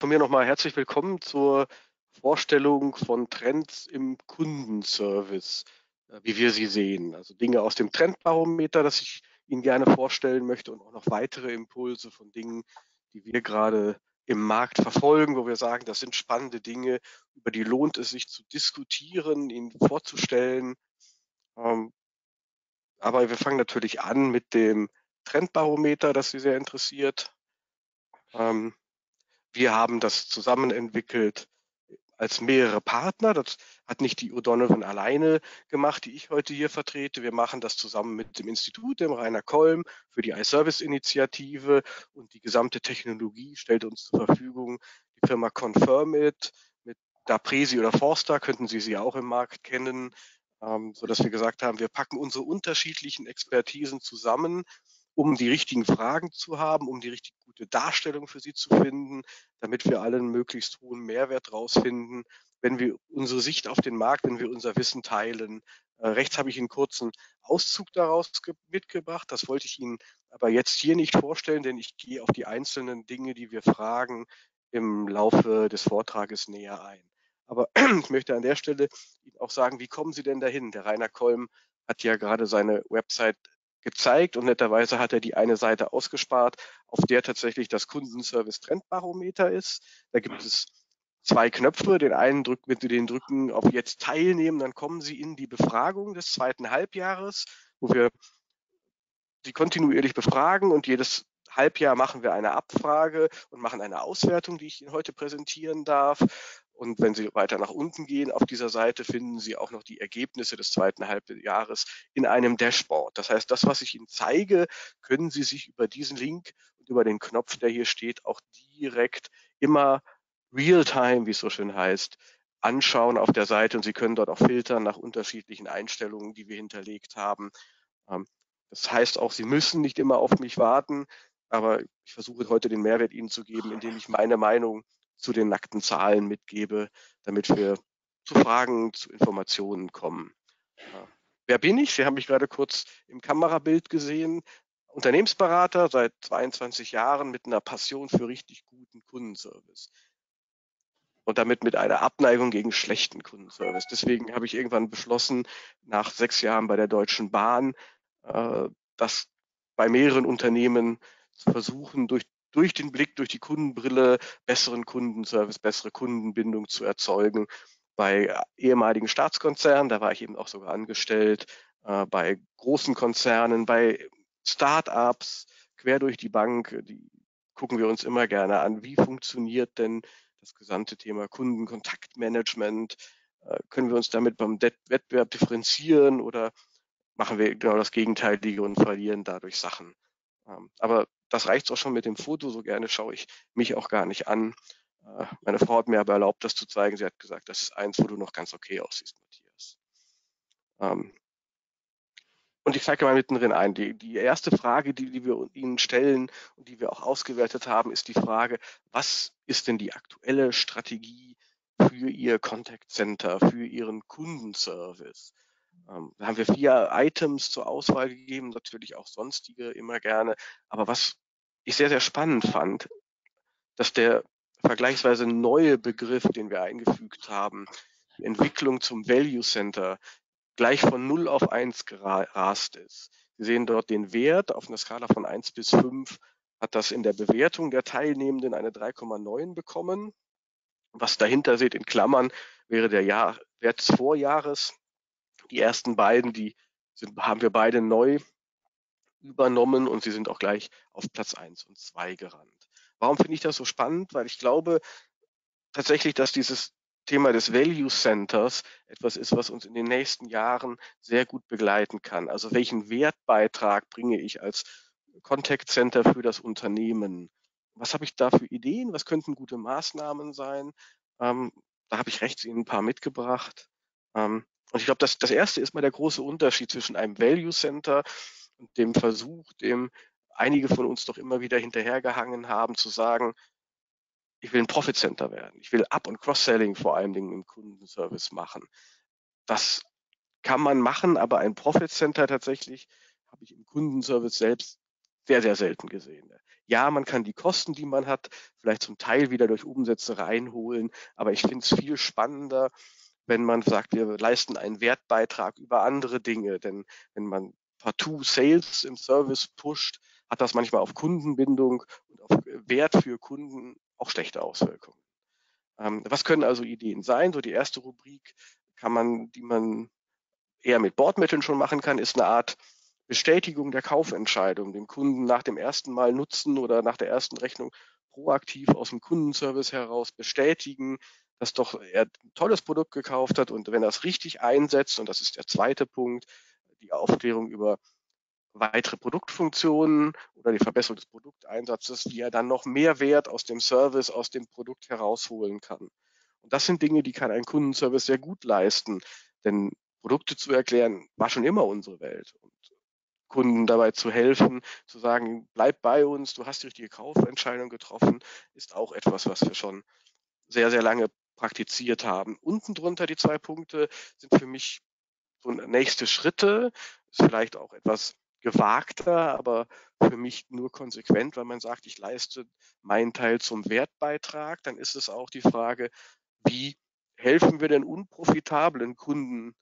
Von mir nochmal herzlich willkommen zur Vorstellung von Trends im Kundenservice, wie wir sie sehen. Also Dinge aus dem Trendbarometer, das ich Ihnen gerne vorstellen möchte und auch noch weitere Impulse von Dingen, die wir gerade im Markt verfolgen, wo wir sagen, das sind spannende Dinge, über die lohnt es sich zu diskutieren, Ihnen vorzustellen. Ähm, aber wir fangen natürlich an mit dem Trendbarometer, das Sie sehr interessiert. Ähm, Wir haben das zusammen entwickelt als mehrere Partner. Das hat nicht die O'Donovan alleine gemacht, die ich heute hier vertrete. Wir machen das zusammen mit dem Institut, dem Rainer Kolm, für die iService-Initiative, und die gesamte Technologie stellt uns zur Verfügung die Firma Confirmit mit Dapresi oder Forster, könnten Sie auch im Markt kennen, sodass wir gesagt haben, wir packen unsere unterschiedlichen Expertisen zusammen, um die richtigen Fragen zu haben, um die richtig gute Darstellung für Sie zu finden, damit wir alle einen möglichst hohen Mehrwert rausfinden, wenn wir unsere Sicht auf den Markt, wenn wir unser Wissen teilen. Rechts habe ich einen kurzen Auszug daraus mitgebracht. Das wollte ich Ihnen aber jetzt hier nicht vorstellen, denn ich gehe auf die einzelnen Dinge, die wir fragen, im Laufe des Vortrages näher ein. Aber ich möchte an der Stelle Ihnen auch sagen, wie kommen Sie denn dahin? Der Rainer Kolm hat ja gerade seine Website gezeigt und netterweise hat er die eine Seite ausgespart, auf der tatsächlich das Kundenservice-Trendbarometer ist. Da gibt es zwei Knöpfe. Den einen drückt, wenn Sie den drücken, auf Jetzt teilnehmen, dann kommen Sie in die Befragung des zweiten Halbjahres, wo wir Sie kontinuierlich befragen, und jedes Halbjahr machen wir eine Abfrage und machen eine Auswertung, die ich Ihnen heute präsentieren darf. Und wenn Sie weiter nach unten gehen auf dieser Seite, finden Sie auch noch die Ergebnisse des zweiten Halbjahres in einem Dashboard. Das heißt, das, was ich Ihnen zeige, können Sie sich über diesen Link und über den Knopf, der hier steht, auch direkt immer real-time, wie es so schön heißt, anschauen auf der Seite, und Sie können dort auch filtern nach unterschiedlichen Einstellungen, die wir hinterlegt haben. Ähm, Das heißt auch, Sie müssen nicht immer auf mich warten, aber ich versuche heute den Mehrwert Ihnen zu geben, indem ich meine Meinung zu den nackten Zahlen mitgebe, damit wir zu Fragen, zu Informationen kommen. Wer bin ich? Sie haben mich gerade kurz im Kamerabild gesehen. Unternehmensberater seit 22 Jahren mit einer Passion für richtig guten Kundenservice. Und damit mit einer Abneigung gegen schlechten Kundenservice. Deswegen habe ich irgendwann beschlossen, nach 6 Jahren bei der Deutschen Bahn, äh, das bei mehreren Unternehmen zu versuchen, durch den Blick, durch die Kundenbrille besseren Kundenservice, bessere Kundenbindung zu erzeugen. Bei ehemaligen Staatskonzernen, da war ich eben auch sogar angestellt, bei großen Konzernen, bei Start-ups, quer durch die Bank, die gucken wir uns immer gerne an, wie funktioniert denn das gesamte Thema Kundenkontaktmanagement. Können wir uns damit beim Wettbewerb differenzieren, oder machen wir genau das Gegenteilige und verlieren dadurch Sachen? Aber das reicht auch schon mit dem Foto. So gerne schaue ich mich auch gar nicht an. Meine Frau hat mir aber erlaubt, das zu zeigen. Sie hat gesagt, das ist eins, wo du noch ganz okay aussiehst, Matthias. Ähm, und ich zeige mal mittendrin ein. Die erste Frage, die wir Ihnen stellen und die wir auch ausgewertet haben, ist die Frage: Was ist denn die aktuelle Strategie für Ihr Contact Center, für Ihren Kundenservice? Da haben wir 4 Items zur Auswahl gegeben, natürlich auch sonstige immer gerne. Aber was ich sehr, sehr spannend fand, dass der vergleichsweise neue Begriff, den wir eingefügt haben, die Entwicklung zum Value Center, gleich von 0 auf 1 gerast ist. Sie sehen dort den Wert auf einer Skala von 1 bis 5, hat das in der Bewertung der Teilnehmenden eine 3,9 bekommen. Was dahinter seht in Klammern, wäre der Wert des Vorjahres. Die ersten beiden, haben wir beide neu übernommen, und sie sind auch gleich auf Platz 1 und 2 gerannt. Warum finde ich das so spannend? Weil ich glaube tatsächlich, dass dieses Thema des Value Centers etwas ist, was uns in den nächsten Jahren sehr gut begleiten kann. Also welchen Wertbeitrag bringe ich als Contact Center für das Unternehmen? Was habe ich da für Ideen? Was könnten gute Maßnahmen sein? Ähm, Da habe ich rechts Ihnen ein paar mitgebracht. Und ich glaube, das erste ist mal der große Unterschied zwischen einem Value Center und dem Versuch, dem einige von uns doch immer wieder hinterhergehangen haben, zu sagen, ich will ein Profit Center werden. Ich will Up- und Cross-Selling vor allen Dingen im Kundenservice machen. Das kann man machen, aber ein Profit Center tatsächlich habe ich im Kundenservice selbst sehr, sehr selten gesehen. Ja, man kann die Kosten, die man hat, vielleicht zum Teil wieder durch Umsätze reinholen, aber ich finde es viel spannender, wenn man sagt, wir leisten einen Wertbeitrag über andere Dinge. Denn wenn man partout Sales im Service pusht, hat das manchmal auf Kundenbindung und auf Wert für Kunden auch schlechte Auswirkungen. Was können also Ideen sein? So die erste Rubrik die man eher mit Bordmitteln schon machen kann, ist eine Art Bestätigung der Kaufentscheidung, dem Kunden nach dem ersten Mal nutzen oder nach der ersten Rechnung proaktiv aus dem Kundenservice heraus bestätigen, dass doch er ein tolles Produkt gekauft hat und wenn er es richtig einsetzt, und das ist der zweite Punkt, die Aufklärung über weitere Produktfunktionen oder die Verbesserung des Produkteinsatzes, wie er dann noch mehr Wert aus dem Service, aus dem Produkt herausholen kann. Und das sind Dinge, die kann ein Kundenservice sehr gut leisten, denn Produkte zu erklären war schon immer unsere Welt. Und Kunden dabei zu helfen, zu sagen, bleib bei uns, du hast die richtige Kaufentscheidung getroffen, ist auch etwas, was wir schon sehr, sehr lange praktiziert haben. Unten drunter die 2 Punkte sind für mich so nächste Schritte, ist vielleicht auch etwas gewagter, aber für mich nur konsequent, weil man sagt, ich leiste meinen Teil zum Wertbeitrag. Dann ist es auch die Frage, wie helfen wir denn unprofitablen Kunden,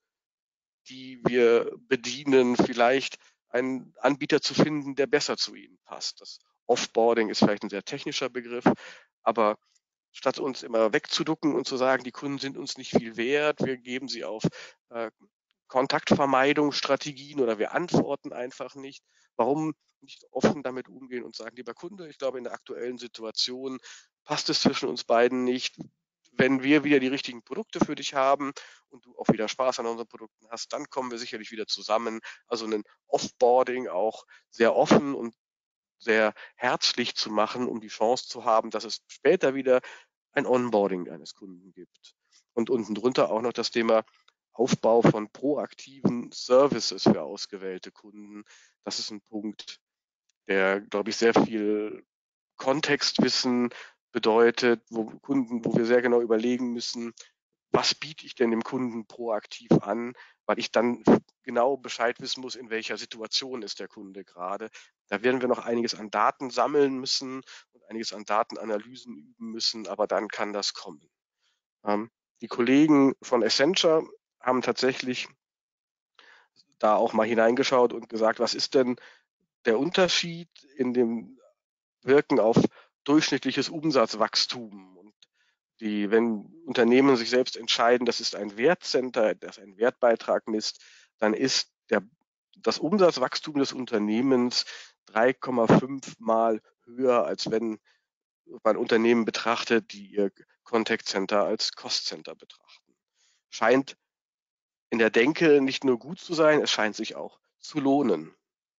die wir bedienen, vielleicht einen Anbieter zu finden, der besser zu ihnen passt. Das Offboarding ist vielleicht ein sehr technischer Begriff, aber statt uns immer wegzuducken und zu sagen, die Kunden sind uns nicht viel wert, wir geben sie auf äh, Kontaktvermeidungsstrategien oder wir antworten einfach nicht. Warum nicht offen damit umgehen und sagen, lieber Kunde, ich glaube, in der aktuellen Situation passt es zwischen uns beiden nicht. Wenn wir wieder die richtigen Produkte für dich haben und du auch wieder Spaß an unseren Produkten hast, dann kommen wir sicherlich wieder zusammen. Also ein Offboarding auch sehr offen und sehr herzlich zu machen, um die Chance zu haben, dass es später wieder ein Onboarding eines Kunden gibt. Und unten drunter auch noch das Thema Aufbau von proaktiven Services für ausgewählte Kunden. Das ist ein Punkt, der, glaube ich, sehr viel Kontextwissen bedeutet, wo wir sehr genau überlegen müssen, was biete ich denn dem Kunden proaktiv an, weil ich dann genau Bescheid wissen muss, in welcher Situation ist der Kunde gerade. Da werden wir noch einiges an Daten sammeln müssen und einiges an Datenanalysen üben müssen, aber dann kann das kommen. Die Kollegen von Accenture haben tatsächlich da auch mal hineingeschaut und gesagt, was ist denn der Unterschied in dem Wirken auf durchschnittliches Umsatzwachstum? Und wenn Unternehmen sich selbst entscheiden, das ist ein Wertcenter, das einen Wertbeitrag misst, dann ist das Umsatzwachstum des Unternehmens 3,5 Mal höher, als wenn man Unternehmen betrachtet, die ihr Contact Center als Cost Center betrachten. Scheint in der Denke nicht nur gut zu sein, es scheint sich auch zu lohnen.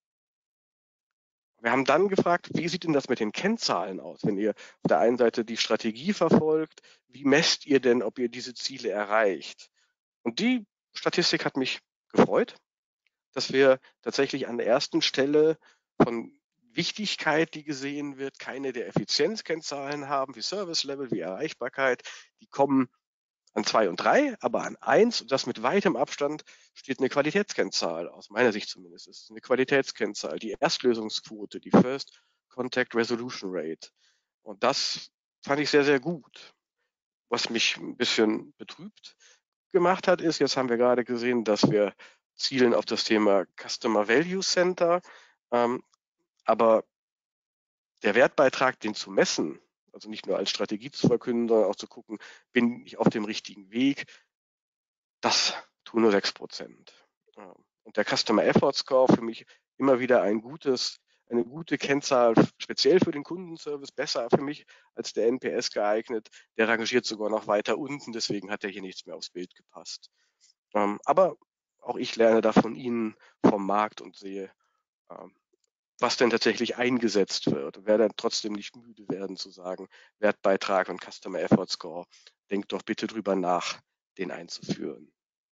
Wir haben dann gefragt, wie sieht denn das mit den Kennzahlen aus, wenn ihr auf der einen Seite die Strategie verfolgt, wie messt ihr denn, ob ihr diese Ziele erreicht? Und die Statistik hat mich gefreut, dass wir tatsächlich an der ersten Stelle von Wichtigkeit, die gesehen wird, keine der Effizienzkennzahlen haben, wie Service Level, wie Erreichbarkeit. Die kommen an 2 und 3, aber an 1, und das mit weitem Abstand, steht eine Qualitätskennzahl, aus meiner Sicht zumindest. Es ist eine Qualitätskennzahl, die Erstlösungsquote, die First Contact Resolution Rate. Und das fand ich sehr, sehr gut. Was mich ein bisschen betrübt gemacht hat, ist, jetzt haben wir gerade gesehen, dass wir zielen auf das Thema Customer Value Center, aber der Wertbeitrag, den zu messen, also nicht nur als Strategie zu verkünden, sondern auch zu gucken, bin ich auf dem richtigen Weg, das tun nur 6%. Und der Customer Effort Score für mich immer wieder eine gute Kennzahl, speziell für den Kundenservice, besser für mich als der NPS geeignet. Der rangiert sogar noch weiter unten, deswegen hat er hier nichts mehr aufs Bild gepasst. Aber auch ich lerne da von Ihnen vom Markt und sehe, was denn tatsächlich eingesetzt wird. Und werde dann trotzdem nicht müde werden zu sagen, Wertbeitrag und Customer Effort Score, denkt doch bitte drüber nach, den einzuführen.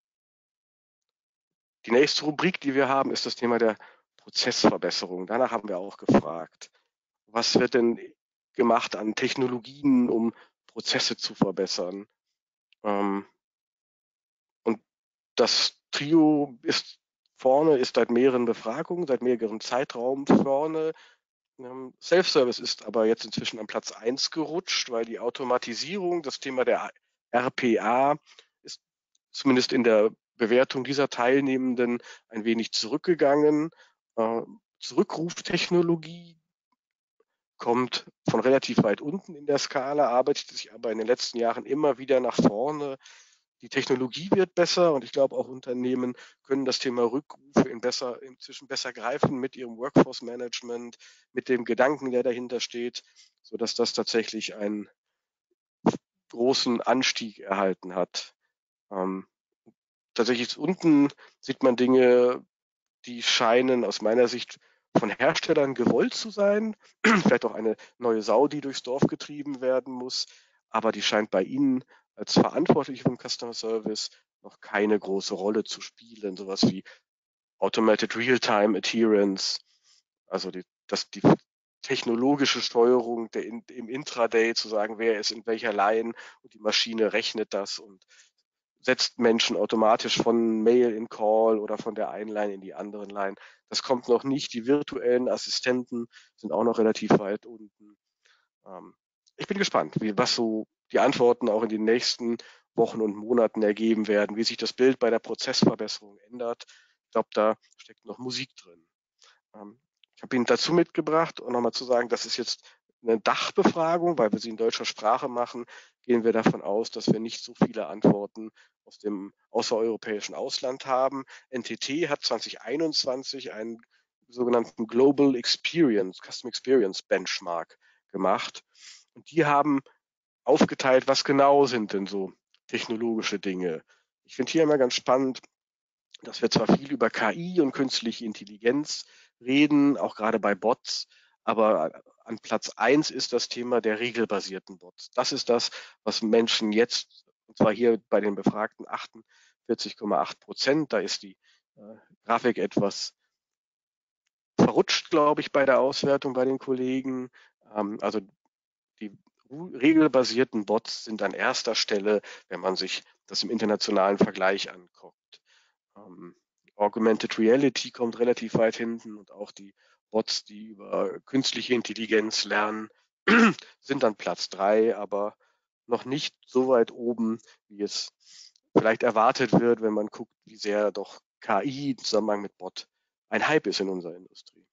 Die nächste Rubrik, die wir haben, ist das Thema der Prozessverbesserung. Danach haben wir auch gefragt. Was wird denn gemacht an Technologien, um Prozesse zu verbessern? Und das Trio ist seit mehreren Befragungen, seit mehreren Zeitraum vorne. Self-Service ist aber jetzt inzwischen an Platz 1 gerutscht, weil die Automatisierung, das Thema der RPA, ist zumindest in der Bewertung dieser Teilnehmenden ein wenig zurückgegangen. Zurückruftechnologie kommt von relativ weit unten in der Skala, arbeitet sich aber in den letzten Jahren immer wieder nach vorne. Die Technologie wird besser und ich glaube auch Unternehmen können das Thema Rückrufe inzwischen besser greifen mit ihrem Workforce Management, mit dem Gedanken, der dahinter steht, sodass das tatsächlich einen großen Anstieg erhalten hat. Tatsächlich unten sieht man Dinge, die scheinen aus meiner Sicht von Herstellern gewollt zu sein. Vielleicht auch eine neue Sau, die durchs Dorf getrieben werden muss. Aber die scheint bei Ihnen als Verantwortliche vom Customer Service noch keine große Rolle zu spielen. Sowas wie Automated Real-Time Adherence, also die technologische Steuerung im Intraday zu sagen, wer ist in welcher Line und die Maschine rechnet das und setzt Menschen automatisch von Mail in Call oder von der einen Line in die anderen Line. Das kommt noch nicht. Die virtuellen Assistenten sind auch noch relativ weit unten. Ich bin gespannt, was so die Antworten auch in den nächsten Wochen und Monaten ergeben werden, wie sich das Bild bei der Prozessverbesserung ändert. Ich glaube, da steckt noch Musik drin. Ich habe Ihnen dazu mitgebracht, um nochmal zu sagen, das ist jetzt eine Dachbefragung, weil wir sie in deutscher Sprache machen, gehen wir davon aus, dass wir nicht so viele Antworten aus dem außereuropäischen Ausland haben. NTT hat 2021 einen sogenannten Global Experience, Custom Experience Benchmark gemacht. Und die haben aufgeteilt, was genau sind denn so technologische Dinge. Ich finde hier immer ganz spannend, dass wir zwar viel über KI und künstliche Intelligenz reden, auch gerade bei Bots, aber an Platz 1 ist das Thema der regelbasierten Bots. Das ist das, was Menschen jetzt, und zwar hier bei den Befragten 48,8%, da ist die Grafik etwas verrutscht, glaube ich, bei der Auswertung bei den Kollegen. Also die regelbasierten Bots sind an erster Stelle, wenn man sich das im internationalen Vergleich anguckt. Augmented Reality kommt relativ weit hinten und auch die Bots, die über künstliche Intelligenz lernen, sind an Platz 3, aber noch nicht so weit oben, wie es vielleicht erwartet wird, wenn man guckt, wie sehr doch KI im Zusammenhang mit Bot ein Hype ist in unserer Industrie.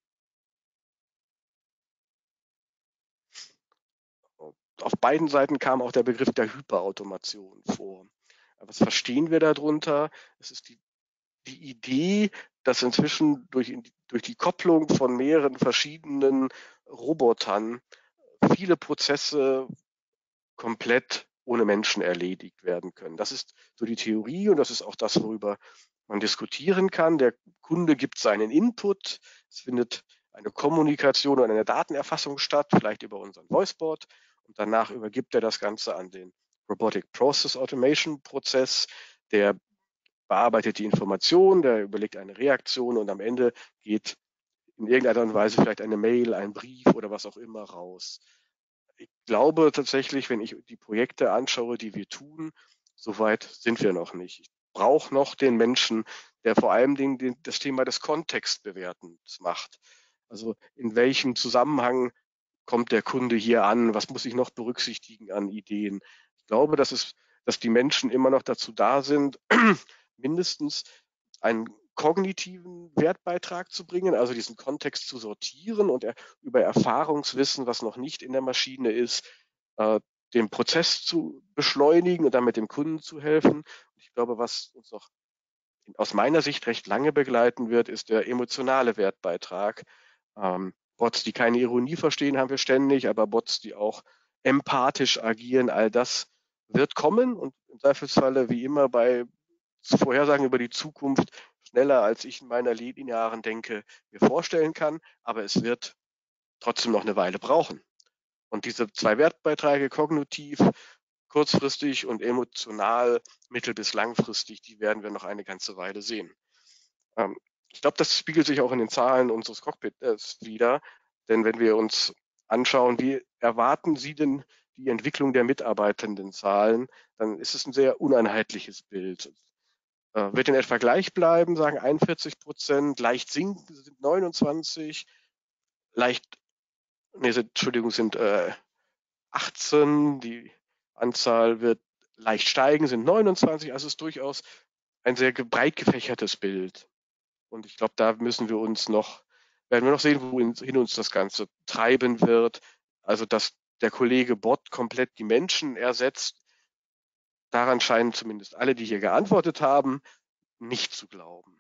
Auf beiden Seiten kam auch der Begriff der Hyperautomation vor. Was verstehen wir darunter? Es ist die Idee, dass inzwischen durch die Kopplung von mehreren verschiedenen Robotern viele Prozesse komplett ohne Menschen erledigt werden können. Das ist so die Theorie und das ist auch das, worüber man diskutieren kann. Der Kunde gibt seinen Input, es findet eine Kommunikation und eine Datenerfassung statt, vielleicht über unseren Voicebot, und danach übergibt er das Ganze an den Robotic Process Automation Prozess, der bearbeitet die Information, der überlegt eine Reaktion und am Ende geht in irgendeiner Art und Weise vielleicht eine Mail, ein Brief oder was auch immer raus. Ich glaube tatsächlich, wenn ich die Projekte anschaue, die wir tun, so weit sind wir noch nicht. Ich brauche noch den Menschen, der vor allem das Thema des Kontextbewertens macht. Also in welchem Zusammenhang kommt der Kunde hier an? Was muss ich noch berücksichtigen an Ideen? Ich glaube, dass die Menschen immer noch dazu da sind, mindestens einen kognitiven Wertbeitrag zu bringen, also diesen Kontext zu sortieren und über Erfahrungswissen, was noch nicht in der Maschine ist, den Prozess zu beschleunigen und damit dem Kunden zu helfen. Ich glaube, was uns noch aus meiner Sicht recht lange begleiten wird, ist der emotionale Wertbeitrag. Bots, die keine Ironie verstehen, haben wir ständig, aber Bots, die auch empathisch agieren, all das wird kommen und im Zweifelsfalle wie immer bei Vorhersagen über die Zukunft schneller, als ich in meiner linearen Denke mir vorstellen kann, aber es wird trotzdem noch eine Weile brauchen. Und diese zwei Wertbeiträge, kognitiv, kurzfristig und emotional, mittel- bis langfristig, die werden wir noch eine ganze Weile sehen. Ich glaube, das spiegelt sich auch in den Zahlen unseres Cockpits wieder, denn wenn wir uns anschauen, wie erwarten Sie denn die Entwicklung der Mitarbeitendenzahlen, dann ist es ein sehr uneinheitliches Bild. Wird in etwa gleich bleiben, sagen 41%, leicht sinken sind 29%, leicht Entschuldigung, sind 18. Die Anzahl wird leicht steigen, sind 29. Also es ist durchaus ein sehr breit gefächertes Bild. Und ich glaube, da werden wir noch sehen, wohin uns das Ganze treiben wird. Also, dass der Kollege Bot komplett die Menschen ersetzt, daran scheinen zumindest alle, die hier geantwortet haben, nicht zu glauben.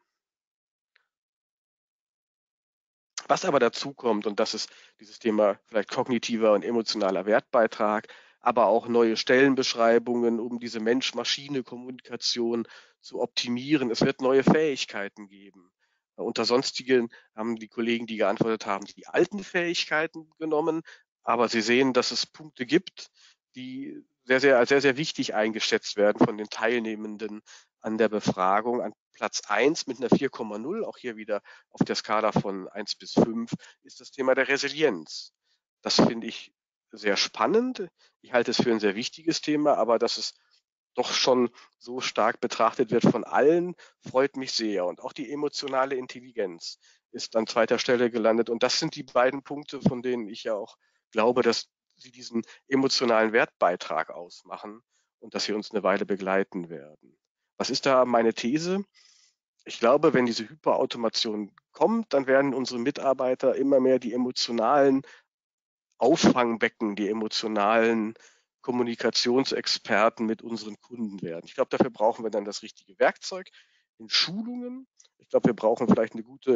Was aber dazu kommt, und das ist dieses Thema vielleicht kognitiver und emotionaler Wertbeitrag, aber auch neue Stellenbeschreibungen, um diese Mensch-Maschine-Kommunikation zu optimieren. Es wird neue Fähigkeiten geben. Unter Sonstigen haben die Kollegen, die geantwortet haben, die alten Fähigkeiten genommen, aber sie sehen, dass es Punkte gibt, die als sehr, sehr wichtig eingeschätzt werden von den Teilnehmenden an der Befragung. An Platz 1 mit einer 4,0, auch hier wieder auf der Skala von 1 bis 5, ist das Thema der Resilienz. Das finde ich sehr spannend. Ich halte es für ein sehr wichtiges Thema, aber dass es doch schon so stark betrachtet wird von allen, freut mich sehr. Und auch die emotionale Intelligenz ist an zweiter Stelle gelandet. Und das sind die beiden Punkte, von denen ich ja auch glaube, dass sie diesen emotionalen Wertbeitrag ausmachen und dass sie uns eine Weile begleiten werden. Was ist da meine These? Ich glaube, wenn diese Hyperautomation kommt, dann werden unsere Mitarbeiter immer mehr die emotionalen Auffangbecken, die emotionalen Kommunikationsexperten mit unseren Kunden werden. Ich glaube, dafür brauchen wir dann das richtige Werkzeug in Schulungen. Ich glaube, wir brauchen vielleicht eine gute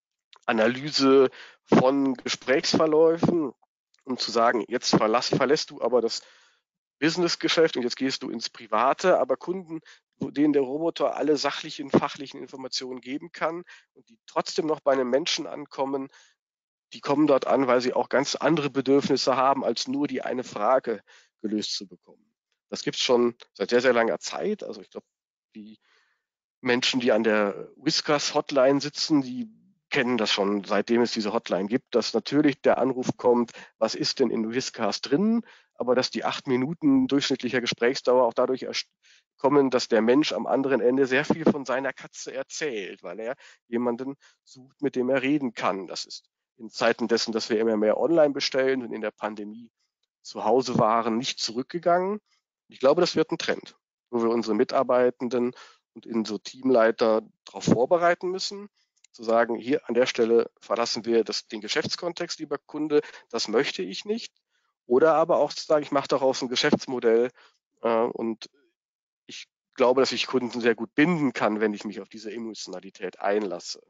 Analyse von Gesprächsverläufen, um zu sagen, jetzt verlässt du aber das Businessgeschäft und jetzt gehst du ins Private, aber Kunden, denen der Roboter alle sachlichen, fachlichen Informationen geben kann und die trotzdem noch bei einem Menschen ankommen, die kommen dort an, weil sie auch ganz andere Bedürfnisse haben, als nur die eine Frage gelöst zu bekommen. Das gibt es schon seit sehr, sehr langer Zeit. Also ich glaube, die Menschen, die an der Whiskas-Hotline sitzen, die kennen das schon, seitdem es diese Hotline gibt, dass natürlich der Anruf kommt, was ist denn in Whiskas drin, aber dass die 8 Minuten durchschnittlicher Gesprächsdauer auch dadurch kommen, dass der Mensch am anderen Ende sehr viel von seiner Katze erzählt, weil er jemanden sucht, mit dem er reden kann. Das ist in Zeiten dessen, dass wir immer mehr online bestellen und in der Pandemie zu Hause waren, nicht zurückgegangen. Ich glaube, das wird ein Trend, wo wir unsere Mitarbeitenden und in so Teamleiter darauf vorbereiten müssen, zu sagen, hier an der Stelle verlassen wir den Geschäftskontext, lieber Kunde, das möchte ich nicht. Oder aber auch zu sagen, ich mache daraus ein Geschäftsmodell und ich glaube, dass ich Kunden sehr gut binden kann, wenn ich mich auf diese Emotionalität einlasse.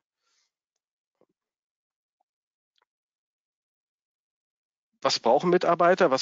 Was brauchen Mitarbeiter?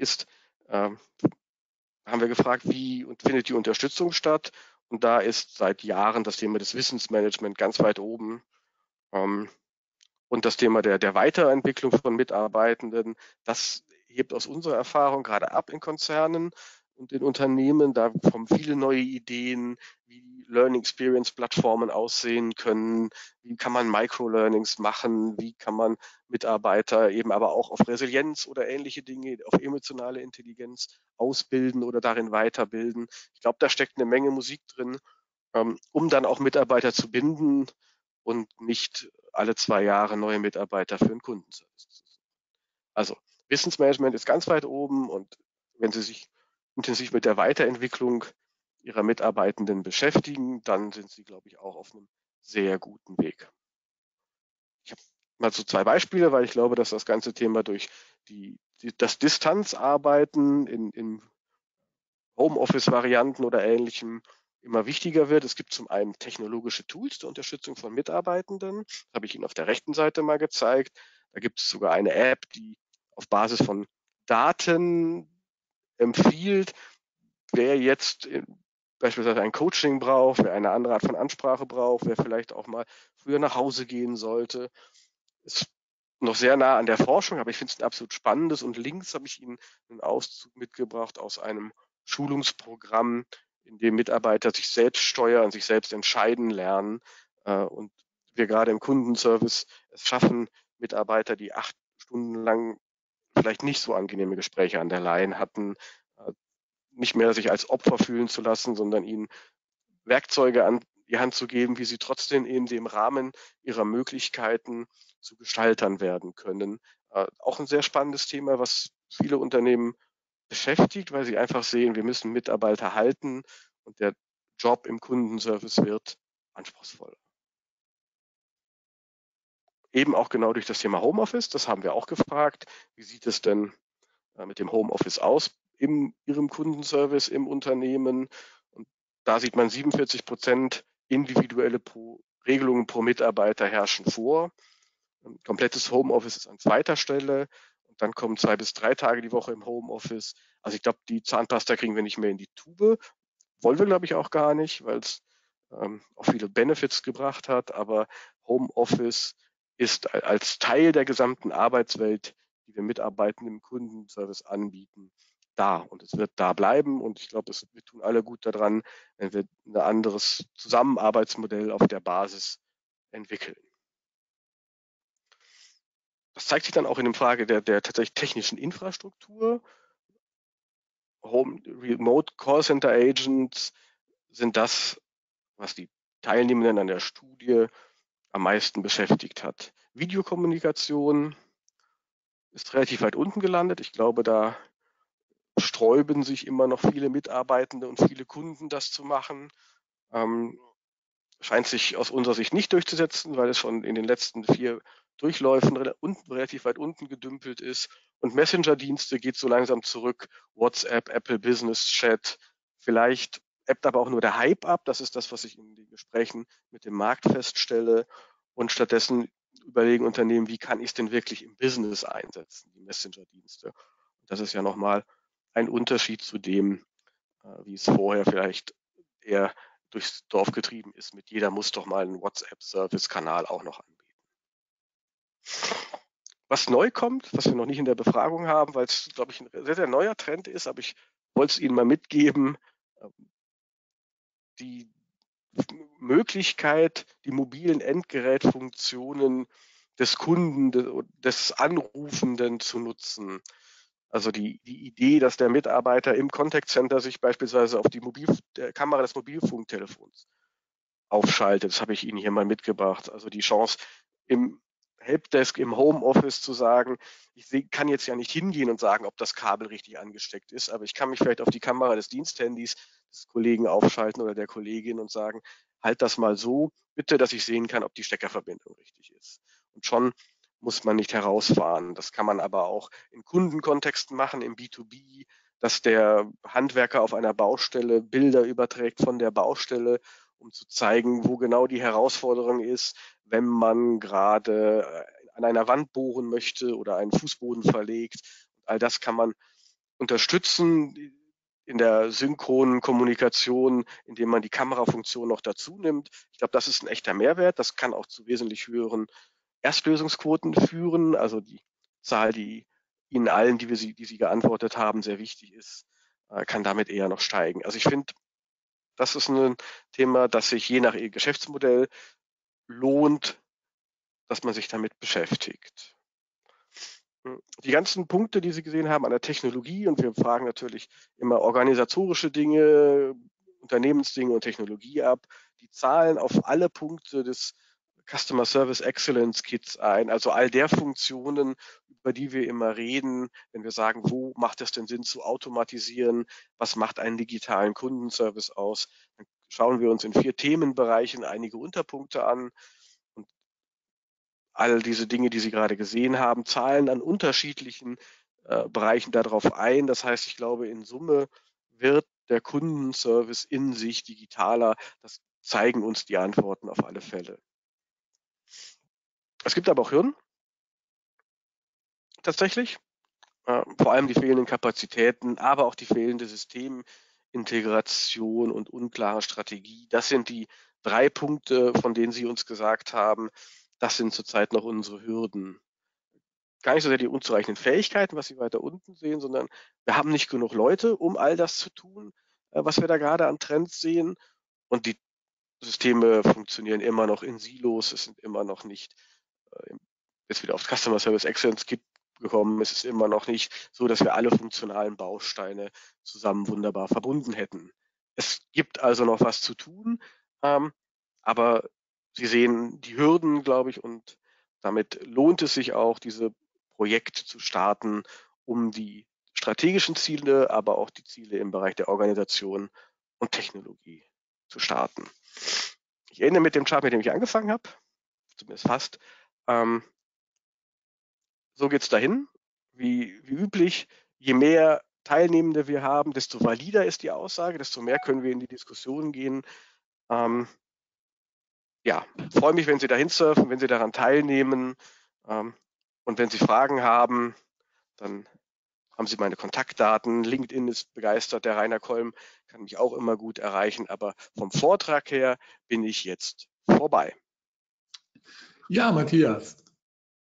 Haben wir gefragt, wie findet die Unterstützung statt? Und da ist seit Jahren das Thema des Wissensmanagement ganz weit oben. Ähm, Und das Thema der Weiterentwicklung von Mitarbeitenden, das hebt aus unserer Erfahrung gerade ab in Konzernen und in Unternehmen. Da kommen viele neue Ideen, wie Learning Experience Plattformen aussehen können, wie kann man Microlearnings machen, wie kann man Mitarbeiter eben aber auch auf Resilienz oder ähnliche Dinge, auf emotionale Intelligenz ausbilden oder darin weiterbilden. Ich glaube, da steckt eine Menge Musik drin, um dann auch Mitarbeiter zu binden und nicht alle 2 Jahre neue Mitarbeiter für einen Kundenservice zu suchen. Also Wissensmanagement ist ganz weit oben und wenn Sie sich intensiv mit der Weiterentwicklung Ihrer Mitarbeitenden beschäftigen, dann sind Sie, glaube ich, auch auf einem sehr guten Weg. Ich habe mal so 2 Beispiele, weil ich glaube, dass das ganze Thema durch das Distanzarbeiten in Homeoffice-Varianten oder Ähnlichem immer wichtiger wird. Es gibt zum einen technologische Tools zur Unterstützung von Mitarbeitenden. Das habe ich Ihnen auf der rechten Seite mal gezeigt. Da gibt es sogar eine App, die auf Basis von Daten empfiehlt, wer jetzt beispielsweise ein Coaching braucht, wer eine andere Art von Ansprache braucht, wer vielleicht auch mal früher nach Hause gehen sollte. Ist noch sehr nah an der Forschung, aber ich finde es ein absolut spannendes. Und links habe ich Ihnen einen Auszug mitgebracht aus einem Schulungsprogramm, in dem Mitarbeiter sich selbst steuern, sich selbst entscheiden lernen. Und wir gerade im Kundenservice es schaffen, Mitarbeiter, die 8 Stunden lang vielleicht nicht so angenehme Gespräche an der Line hatten, nicht mehr sich als Opfer fühlen zu lassen, sondern ihnen Werkzeuge an die Hand zu geben, wie sie trotzdem in dem Rahmen ihrer Möglichkeiten zu Gestaltern werden können. Auch ein sehr spannendes Thema, was viele Unternehmen beschäftigt, weil sie einfach sehen, wir müssen Mitarbeiter halten und der Job im Kundenservice wird anspruchsvoller. Eben auch genau durch das Thema Homeoffice, das haben wir auch gefragt. Wie sieht es denn mit dem Homeoffice aus in Ihrem Kundenservice im Unternehmen? Und da sieht man 47% individuelle Regelungen pro Mitarbeiter herrschen vor. Ein komplettes Homeoffice ist an zweiter Stelle. Und dann kommen 2 bis 3 Tage die Woche im Homeoffice. Also ich glaube, die Zahnpasta kriegen wir nicht mehr in die Tube. Wollen wir, glaube ich, auch gar nicht, weil es auch viele Benefits gebracht hat. Aber Homeoffice ist als Teil der gesamten Arbeitswelt, die wir Mitarbeitenden im Kundenservice anbieten, da. Und es wird da bleiben. Und ich glaube, wir tun alle gut daran, wenn wir ein anderes Zusammenarbeitsmodell auf der Basis entwickeln. Das zeigt sich dann auch in der Frage der tatsächlich technischen Infrastruktur. Remote Callcenter Agents sind das, was die Teilnehmenden an der Studie am meisten beschäftigt hat. Videokommunikation ist relativ weit unten gelandet. Ich glaube, da sträuben sich immer noch viele Mitarbeitende und viele Kunden, das zu machen. Scheint sich aus unserer Sicht nicht durchzusetzen, weil es schon in den letzten 4 Durchläufen relativ weit unten gedümpelt ist. Und Messenger-Dienste geht so langsam zurück. WhatsApp, Apple Business Chat. Vielleicht ebbt aber auch nur der Hype ab. Das ist das, was ich in den Gesprächen mit dem Markt feststelle. Und stattdessen überlegen Unternehmen, wie kann ich es denn wirklich im Business einsetzen, die Messenger-Dienste. Das ist ja nochmal ein Unterschied zu dem, wie es vorher vielleicht eher durchs Dorf getrieben ist, mit jeder muss doch mal einen WhatsApp-Service-Kanal auch noch anbieten. Was neu kommt, was wir noch nicht in der Befragung haben, weil es, glaube ich, ein sehr, sehr neuer Trend ist, aber ich wollte es Ihnen mal mitgeben, die Möglichkeit, die mobilen Endgerätfunktionen des Kunden, des Anrufenden zu nutzen. Also die Idee, dass der Mitarbeiter im Contact Center sich beispielsweise auf die Kamera des Mobilfunktelefons aufschaltet. Das habe ich Ihnen hier mal mitgebracht. Also die Chance, im Helpdesk, im Homeoffice zu sagen, kann jetzt ja nicht hingehen und sagen, ob das Kabel richtig angesteckt ist, aber ich kann mich vielleicht auf die Kamera des Diensthandys des Kollegen aufschalten oder der Kollegin und sagen, halt das mal so, bitte, dass ich sehen kann, ob die Steckerverbindung richtig ist. Und schon muss man nicht herausfahren. Das kann man aber auch in Kundenkontexten machen, im B2B, dass der Handwerker auf einer Baustelle Bilder überträgt von der Baustelle, um zu zeigen, wo genau die Herausforderung ist, wenn man gerade an einer Wand bohren möchte oder einen Fußboden verlegt. All das kann man unterstützen in der synchronen Kommunikation, indem man die Kamerafunktion noch dazu nimmt. Ich glaube, das ist ein echter Mehrwert. Das kann auch zu wesentlich höheren Erstlösungsquoten führen. Also die Zahl, die Ihnen allen, die Sie geantwortet haben, sehr wichtig ist, kann damit eher noch steigen. Also ich finde, das ist ein Thema, das sich je nach Ihr Geschäftsmodell lohnt, dass man sich damit beschäftigt. Die ganzen Punkte, die Sie gesehen haben an der Technologie, und wir fragen natürlich immer organisatorische Dinge, Unternehmensdinge und Technologie ab, die zahlen auf alle Punkte des Customer Service Excellence Kits ein, also all der Funktionen, über die wir immer reden, wenn wir sagen, wo macht es denn Sinn zu automatisieren, was macht einen digitalen Kundenservice aus, dann schauen wir uns in 4 Themenbereichen einige Unterpunkte an. Und all diese Dinge, die Sie gerade gesehen haben, zahlen an unterschiedlichen Bereichen darauf ein. Das heißt, ich glaube, in Summe wird der Kundenservice in sich digitaler. Das zeigen uns die Antworten auf alle Fälle. Es gibt aber auch Hürden, tatsächlich. Vor allem die fehlenden Kapazitäten, aber auch die fehlende Systemintegration und unklare Strategie. Das sind die 3 Punkte, von denen Sie uns gesagt haben, das sind zurzeit noch unsere Hürden. Gar nicht so sehr die unzureichenden Fähigkeiten, was Sie weiter unten sehen, sondern wir haben nicht genug Leute, um all das zu tun, was wir da gerade an Trends sehen. Und die Systeme funktionieren immer noch in Silos. Es sind immer noch nicht, jetzt wieder aufs Customer Service Excellence gekommen, es ist immer noch nicht so, dass wir alle funktionalen Bausteine zusammen wunderbar verbunden hätten. Es gibt also noch was zu tun, aber Sie sehen die Hürden, glaube ich, und damit lohnt es sich auch, diese Projekt zu starten, um die strategischen Ziele, aber auch die Ziele im Bereich der Organisation und Technologie zu starten. Ich ende mit dem Chart, mit dem ich angefangen habe, zumindest fast. So geht es dahin, wie üblich. Je mehr Teilnehmende wir haben, desto valider ist die Aussage, desto mehr können wir in die Diskussion gehen. Ja, freue mich, wenn Sie dahin surfen, wenn Sie daran teilnehmen. Und wenn Sie Fragen haben, dann haben Sie meine Kontaktdaten. LinkedIn ist begeistert. Der Rainer Kolm kann mich auch immer gut erreichen. Aber vom Vortrag her bin ich jetzt vorbei. Ja, Matthias,